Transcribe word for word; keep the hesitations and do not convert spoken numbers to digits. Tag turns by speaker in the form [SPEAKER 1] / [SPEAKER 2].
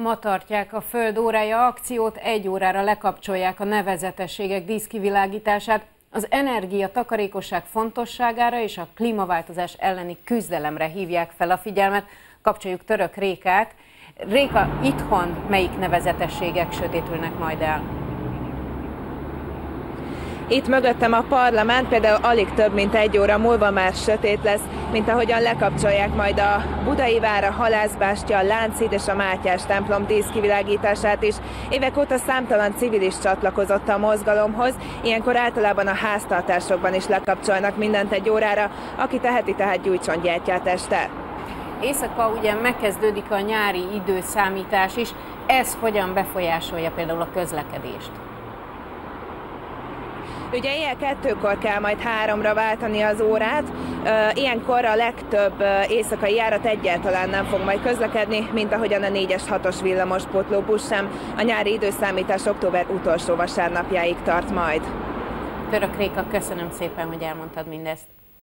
[SPEAKER 1] Ma tartják a Föld órája akciót, egy órára lekapcsolják a nevezetességek díszkivilágítását, az energia takarékosság fontosságára és a klímaváltozás elleni küzdelemre hívják fel a figyelmet. Kapcsoljuk Török Rékát. Réka, itthon melyik nevezetességek sötétülnek majd el?
[SPEAKER 2] Itt mögöttem a parlament például alig több mint egy óra múlva már sötét lesz, mint ahogyan lekapcsolják majd a Budai vár, a Halászbástya, a Lánchíd és a Mátyás templom díszkivilágítását is. Évek óta számtalan civil is csatlakozott a mozgalomhoz, ilyenkor általában a háztartásokban is lekapcsolnak mindent egy órára, aki teheti, tehát gyújtson gyertyát este.
[SPEAKER 1] Éjszaka ugye megkezdődik a nyári időszámítás is, ez hogyan befolyásolja például a közlekedést?
[SPEAKER 2] Ugye ilyen kettőkor kell majd háromra váltani az órát, ilyenkor a legtöbb éjszakai járat egyáltalán nem fog majd közlekedni, mint ahogyan a négyes hatos villamos pótlóbusz sem. A nyári időszámítás október utolsó vasárnapjáig tart majd.
[SPEAKER 1] Török Réka, köszönöm szépen, hogy elmondtad mindezt.